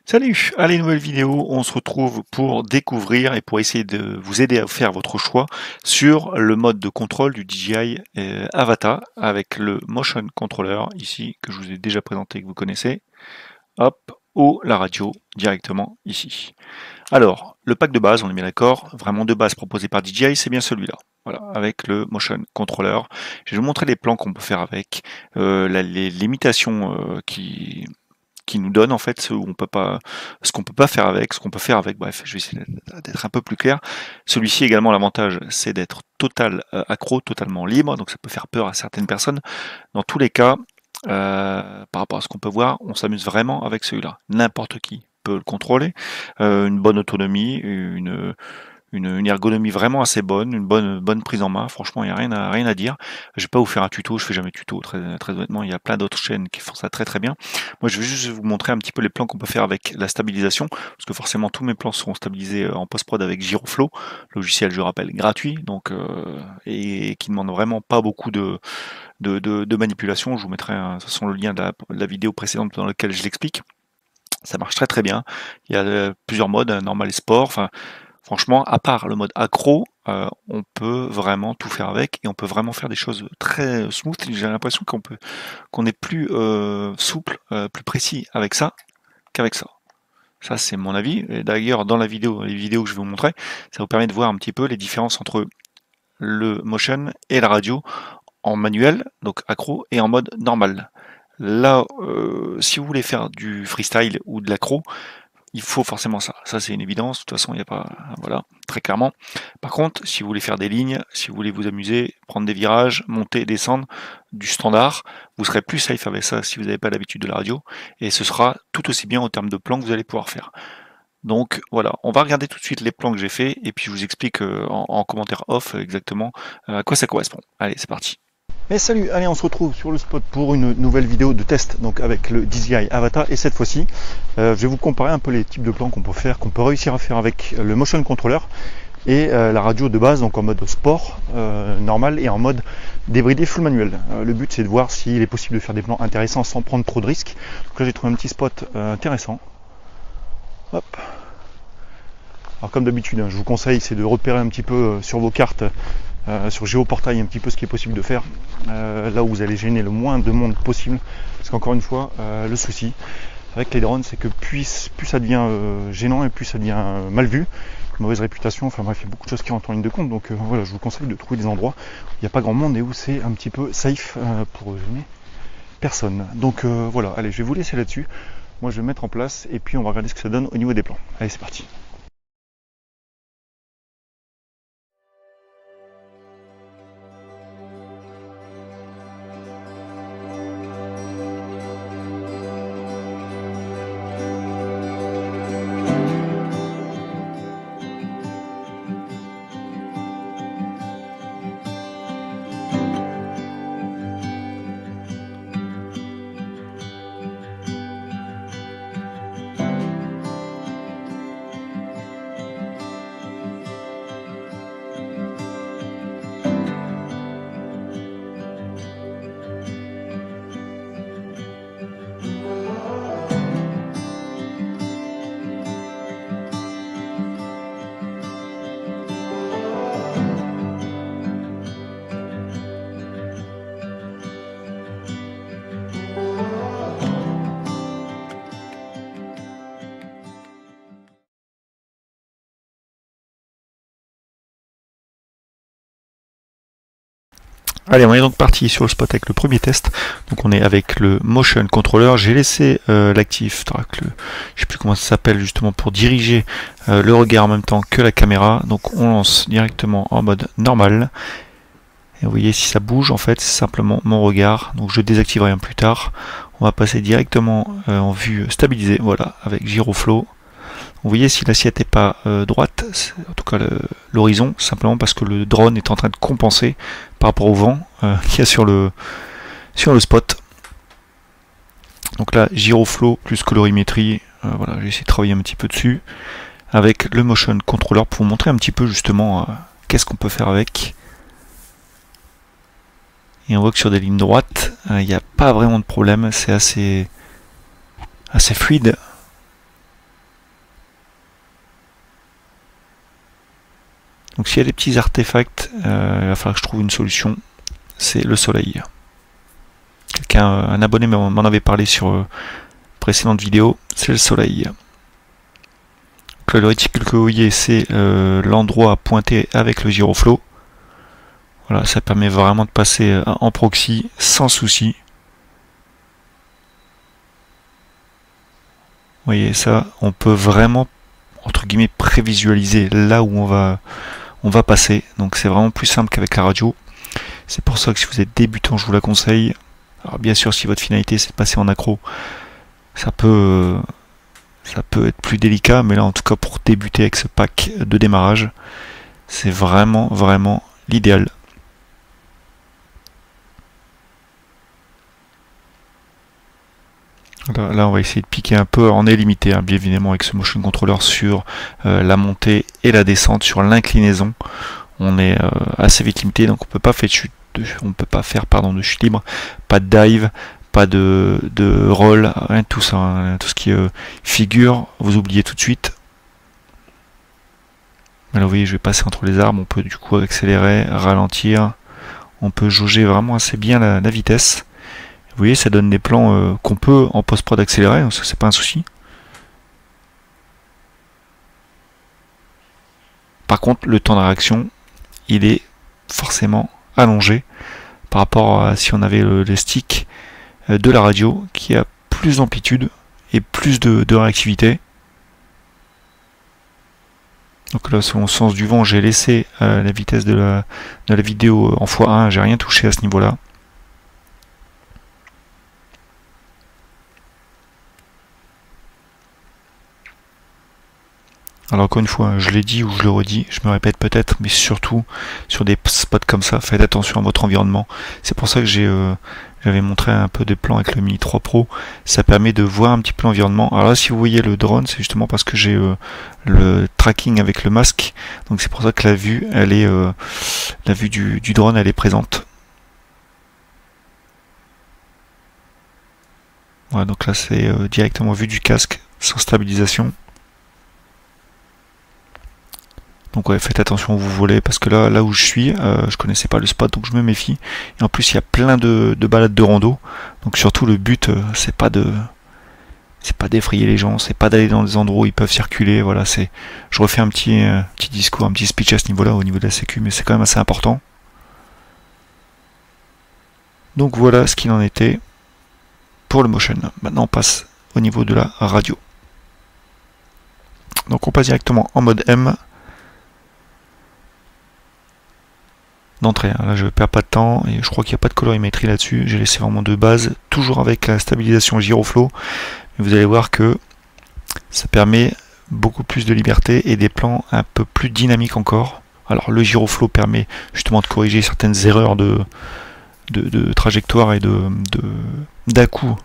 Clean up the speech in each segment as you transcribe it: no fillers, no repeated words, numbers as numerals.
Salut! Allez, nouvelle vidéo, on se retrouve pour découvrir et pour essayer de vous aider à faire votre choix sur le mode de contrôle du DJI Avata avec le Motion Controller ici, que je vous ai déjà présenté, que vous connaissez, hop, ou la radio directement ici. Alors, le pack de base, on est bien d'accord, vraiment de base proposé par DJI, c'est bien celui-là. Voilà, avec le Motion Controller. Je vais vous montrer les plans qu'on peut faire avec, les limitations qui nous donne en fait ce où on peut pas, ce qu'on peut pas faire avec, ce qu'on peut faire avec. Bref, je vais essayer d'être un peu plus clair. Celui-ci également, l'avantage, c'est d'être accro, totalement libre, donc ça peut faire peur à certaines personnes. Dans tous les cas, par rapport à ce qu'on peut voir, on s'amuse vraiment avec celui-là. N'importe qui peut le contrôler, une bonne autonomie, une ergonomie vraiment assez bonne, une bonne prise en main. Franchement, il n'y a rien à dire. Je vais pas vous faire un tuto, je fais jamais de tuto, très honnêtement. Il y a plein d'autres chaînes qui font ça très bien. Moi, je vais juste vous montrer un petit peu les plans qu'on peut faire avec la stabilisation, parce que forcément, tous mes plans seront stabilisés en post-prod avec Giroflow, logiciel, je rappelle, gratuit, donc et qui demande vraiment pas beaucoup de manipulation. Je vous mettrai de toute façon le lien de la vidéo précédente dans laquelle je l'explique. Ça marche très bien. Il y a plusieurs modes, normal et sport. Enfin, franchement, à part le mode accro, on peut vraiment tout faire avec et on peut vraiment faire des choses très smooth. J'ai l'impression qu'on est plus souple, plus précis avec ça qu'avec ça. Ça, c'est mon avis. Et d'ailleurs, dans les vidéos que je vais vous montrer, ça vous permet de voir un petit peu les différences entre le motion et la radio en manuel, donc accro, et en mode normal. Là, si vous voulez faire du freestyle ou de l'accro, il faut forcément ça. Ça, c'est une évidence. De toute façon, il n'y a pas, voilà, très clairement. Par contre, si vous voulez faire des lignes, si vous voulez vous amuser, prendre des virages, monter, descendre, du standard, vous serez plus safe avec ça si vous n'avez pas l'habitude de la radio. Et ce sera tout aussi bien en termes de plans que vous allez pouvoir faire. Donc voilà, on va regarder tout de suite les plans que j'ai fait et puis je vous explique en commentaire off exactement à quoi ça correspond. Allez, c'est parti. Et salut, allez, on se retrouve sur le spot pour une nouvelle vidéo de test donc avec le DJI Avata, et cette fois-ci je vais vous comparer un peu les types de plans qu'on peut faire, qu'on peut réussir à faire avec le Motion Controller et la radio de base, donc en mode sport normal et en mode débridé full manuel. Le but, c'est de voir s'il est possible de faire des plans intéressants sans prendre trop de risques. Donc là, j'ai trouvé un petit spot intéressant. Hop. Alors comme d'habitude, je vous conseille, c'est de repérer un petit peu sur vos cartes, sur Géoportail, un petit peu ce qui est possible de faire, là où vous allez gêner le moins de monde possible. Parce qu'encore une fois, le souci avec les drones, c'est que plus ça devient gênant et plus ça devient mal vu, mauvaise réputation, enfin bref, il y a beaucoup de choses qui rentrent en ligne de compte. Donc voilà, je vous conseille de trouver des endroits où il n'y a pas grand monde et où c'est un petit peu safe pour gêner personne. Donc voilà, allez, je vais vous laisser là-dessus. Moi, je vais mettre en place et puis on va regarder ce que ça donne au niveau des plans. Allez, c'est parti. Allez, on est donc parti sur le spot avec le premier test. Donc on est avec le Motion Controller. J'ai laissé l'actif, je sais plus comment ça s'appelle justement, pour diriger le regard en même temps que la caméra. Donc on lance directement en mode normal. Et vous voyez, si ça bouge, en fait, c'est simplement mon regard. Donc je désactiverai un plus tard. On va passer directement en vue stabilisée, voilà, avec Giroflow. Vous voyez, si l'assiette n'est pas droite, en tout cas l'horizon, simplement parce que le drone est en train de compenser par rapport au vent qu'il y a sur le spot. Donc là, Giroflow plus colorimétrie, voilà, j'ai essayé de travailler un petit peu dessus avec le Motion Controller pour vous montrer un petit peu justement qu'est-ce qu'on peut faire avec. Et on voit que sur des lignes droites, il n'y a pas vraiment de problème, c'est assez fluide. Donc s'il y a des petits artefacts, il va falloir que je trouve une solution. C'est le soleil. Quelqu'un, un abonné m'en avait parlé sur précédente vidéo, c'est le soleil. Donc là, le réticule que vous voyez, c'est l'endroit à pointer avec le Giroflow. Voilà, ça permet vraiment de passer en proxy sans souci. Vous voyez ça, on peut vraiment entre guillemets prévisualiser là où on va passer. Donc c'est vraiment plus simple qu'avec la radio. C'est pour ça que si vous êtes débutant, je vous la conseille. Alors bien sûr, si votre finalité c'est de passer en accro, ça peut être plus délicat, mais là en tout cas pour débuter avec ce pack de démarrage, c'est vraiment l'idéal. Là on va essayer de piquer un peu, on est limité hein, bien évidemment avec ce motion controller sur la montée et la descente, sur l'inclinaison on est assez vite limité, donc on peut pas faire de chute, de chute libre, pas de dive, pas de roll, rien de tout ça, hein, tout ce qui figure, vous oubliez tout de suite. Là vous voyez je vais passer entre les arbres, on peut du coup accélérer, ralentir, on peut jauger vraiment assez bien la vitesse. Vous voyez, ça donne des plans qu'on peut en post-prod accélérer, donc ça c'est pas un souci. Par contre, le temps de réaction, il est forcément allongé par rapport à si on avait les sticks de la radio qui a plus d'amplitude et plus de réactivité. Donc là, selon le sens du vent, j'ai laissé la vitesse de la vidéo en x1, j'ai rien touché à ce niveau-là. Alors encore une fois, je l'ai dit ou je le redis, je me répète peut-être, mais surtout sur des spots comme ça, faites attention à votre environnement. C'est pour ça que j'avais montré un peu des plans avec le Mini 3 Pro. Ça permet de voir un petit peu l'environnement. Alors là, si vous voyez le drone, c'est justement parce que j'ai le tracking avec le masque. Donc c'est pour ça que la vue, elle est la vue du drone, elle est présente. Voilà, donc là c'est directement vue du casque sans stabilisation. Donc ouais, faites attention où vous volez, parce que là où je suis, je connaissais pas le spot, donc je me méfie. Et en plus, il y a plein de balades de rando. Donc surtout, le but, c'est pas d'effrayer les gens, c'est pas d'aller dans des endroits où ils peuvent circuler. Voilà, je refais un petit discours, un petit speech à ce niveau-là, au niveau de la sécu, mais c'est quand même assez important. Donc voilà ce qu'il en était pour le motion. Maintenant, on passe au niveau de la radio. Donc on passe directement en mode M. D'entrée. Là je ne perds pas de temps et je crois qu'il n'y a pas de colorimétrie là-dessus. J'ai laissé vraiment de base, toujours avec la stabilisation Giroflow. Mais vous allez voir que ça permet beaucoup plus de liberté et des plans un peu plus dynamiques encore. Alors le Giroflow permet justement de corriger certaines erreurs de trajectoire et d'à-coup.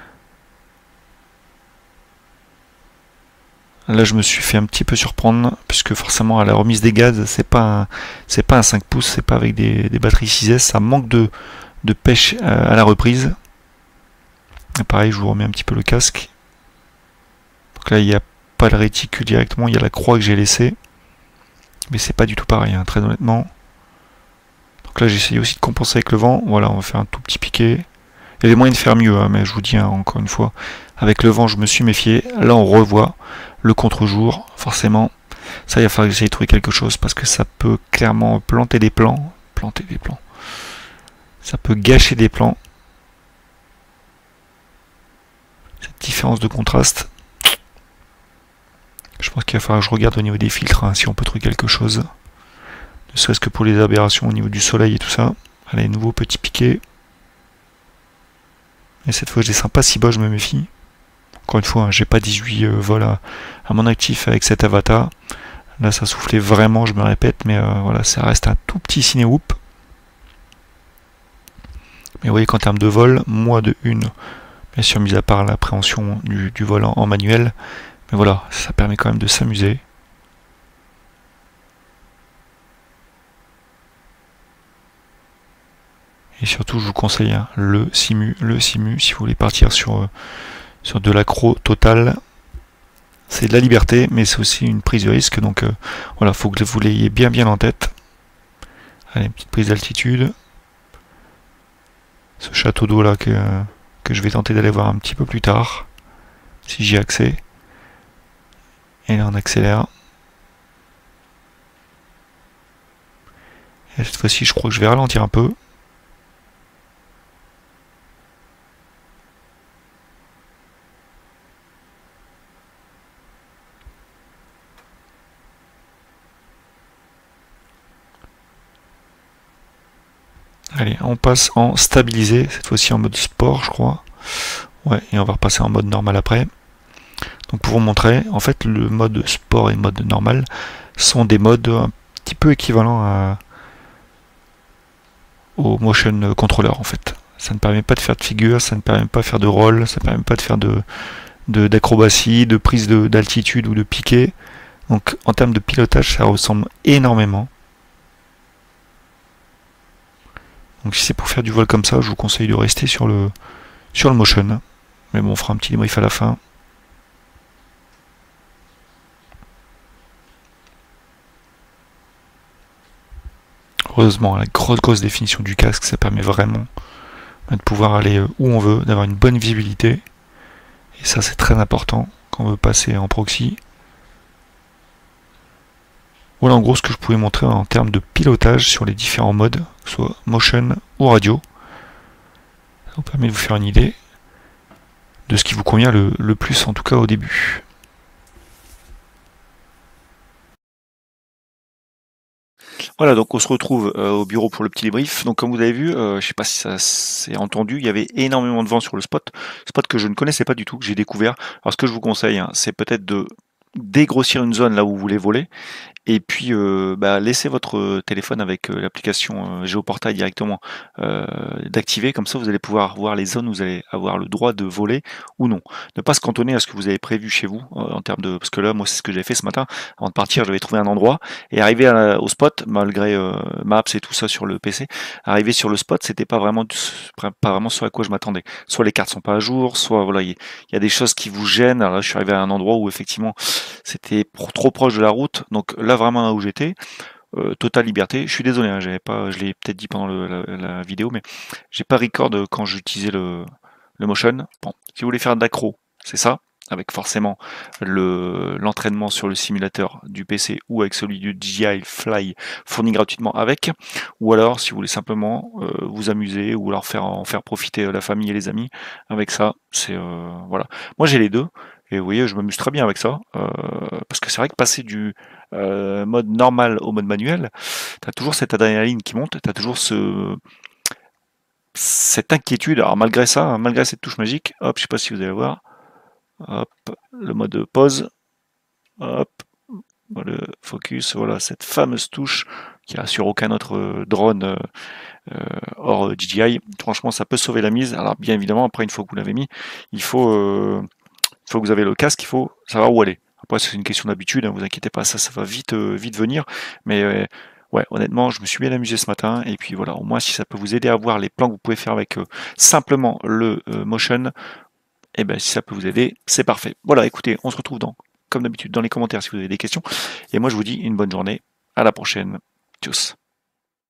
Là, je me suis fait un petit peu surprendre, puisque forcément, à la remise des gaz, c'est pas un 5 pouces, c'est pas avec des batteries 6S, ça manque de pêche à la reprise. Et pareil, je vous remets un petit peu le casque. Donc là, il n'y a pas le réticule directement, il y a la croix que j'ai laissée. Mais c'est pas du tout pareil, hein, très honnêtement. Donc là, j'ai essayé aussi de compenser avec le vent. Voilà, on va faire un tout petit piqué. Il y a des moyens de faire mieux, hein, mais je vous dis hein, encore une fois, avec le vent, je me suis méfié. Là, on revoit le contre-jour, forcément. Ça, il va falloir que j'essaye de trouver quelque chose parce que ça peut clairement planter des plans. Ça peut gâcher des plans. Cette différence de contraste. Je pense qu'il va falloir que je regarde au niveau des filtres hein, si on peut trouver quelque chose. Ne serait-ce que pour les aberrations au niveau du soleil et tout ça. Allez, nouveau petit piqué. Et cette fois, je descends pas si bas, je me méfie. Encore une fois, hein, j'ai pas 18 vols à mon actif avec cet avatar. Là, ça soufflait vraiment, je me répète, mais voilà, ça reste un tout petit ciné-whoop. Mais vous voyez qu'en termes de vol, moi de une, bien sûr, mis à part l'appréhension du vol en manuel, mais voilà, ça permet quand même de s'amuser. Et surtout, je vous conseille hein, le simu, si vous voulez partir sur de l'accro total, C'est de la liberté, mais c'est aussi une prise de risque. Donc voilà, faut que vous l'ayez bien en tête. Allez, une petite prise d'altitude. Ce château d'eau là que je vais tenter d'aller voir un petit peu plus tard, si j'y ai accès. Et là on accélère. Et cette fois-ci je crois que je vais ralentir un peu. Allez, on passe en stabilisé, cette fois-ci en mode sport je crois. Ouais, et on va repasser en mode normal après. Donc pour vous montrer, en fait le mode sport et le mode normal sont des modes un petit peu équivalents au motion controller en fait. Ça ne permet pas de faire de figure, ça ne permet pas de faire de roll, ça ne permet pas de faire d'acrobatie, de prise d'altitude ou de piqué. Donc en termes de pilotage, ça ressemble énormément. Donc si c'est pour faire du vol comme ça, je vous conseille de rester sur le motion. Mais bon, on fera un petit débrief à la fin. Heureusement, la grosse définition du casque, ça permet vraiment de pouvoir aller où on veut, d'avoir une bonne visibilité. Et ça, c'est très important quand on veut passer en proxy. Voilà en gros ce que je pouvais montrer en termes de pilotage sur les différents modes, que ce soit motion ou radio. Ça vous permet de vous faire une idée de ce qui vous convient le plus, en tout cas au début. Voilà, donc on se retrouve au bureau pour le petit débrief. Donc comme vous avez vu, je ne sais pas si ça s'est entendu, il y avait énormément de vent sur le spot que je ne connaissais pas du tout, que j'ai découvert. Alors ce que je vous conseille, hein, c'est peut-être de dégrossir une zone là où vous voulez voler, et puis laissez votre téléphone avec l'application Géoportail directement d'activer, comme ça vous allez pouvoir voir les zones où vous allez avoir le droit de voler ou non. Ne pas se cantonner à ce que vous avez prévu chez vous en termes de. Parce que là, moi c'est ce que j'ai fait ce matin. Avant de partir, j'avais trouvé un endroit et arrivé au spot, malgré Maps et tout ça sur le PC, arrivé sur le spot, c'était pas vraiment ce à quoi je m'attendais. Soit les cartes sont pas à jour, soit voilà, il y a des choses qui vous gênent. Alors là, je suis arrivé à un endroit où effectivement c'était trop proche de la route, donc là vraiment là où j'étais, totale liberté. Je suis désolé, hein, j'avais pas, je l'ai peut-être dit pendant la vidéo, mais j'ai pas record quand j'utilisais le motion. Bon, si vous voulez faire d'accro, c'est ça, avec forcément l'entraînement sur le simulateur du PC ou avec celui du DJI Fly fourni gratuitement avec, ou alors si vous voulez simplement vous amuser ou alors en faire profiter la famille et les amis avec ça, c'est voilà. Moi j'ai les deux. Et vous voyez, je m'amuse très bien avec ça, parce que c'est vrai que passer du mode normal au mode manuel, tu as toujours cette adrénaline qui monte, tu as toujours cette inquiétude. Alors malgré ça, hein, malgré cette touche magique, hop, je sais pas si vous allez voir, hop, le mode pause, hop, le focus, voilà, cette fameuse touche qui a sur aucun autre drone hors DJI. Franchement, ça peut sauver la mise. Alors bien évidemment, après, une fois que vous l'avez mis, il faut que vous avez le casque, il faut savoir où aller. Après, c'est une question d'habitude, hein, vous inquiétez pas, ça va vite venir. Mais ouais, honnêtement, je me suis bien amusé ce matin. Et puis voilà, au moins, si ça peut vous aider à voir les plans que vous pouvez faire avec simplement le motion, et ben si ça peut vous aider, c'est parfait. Voilà, écoutez, on se retrouve comme d'habitude dans les commentaires si vous avez des questions. Et moi, je vous dis une bonne journée. À la prochaine. Tchuss.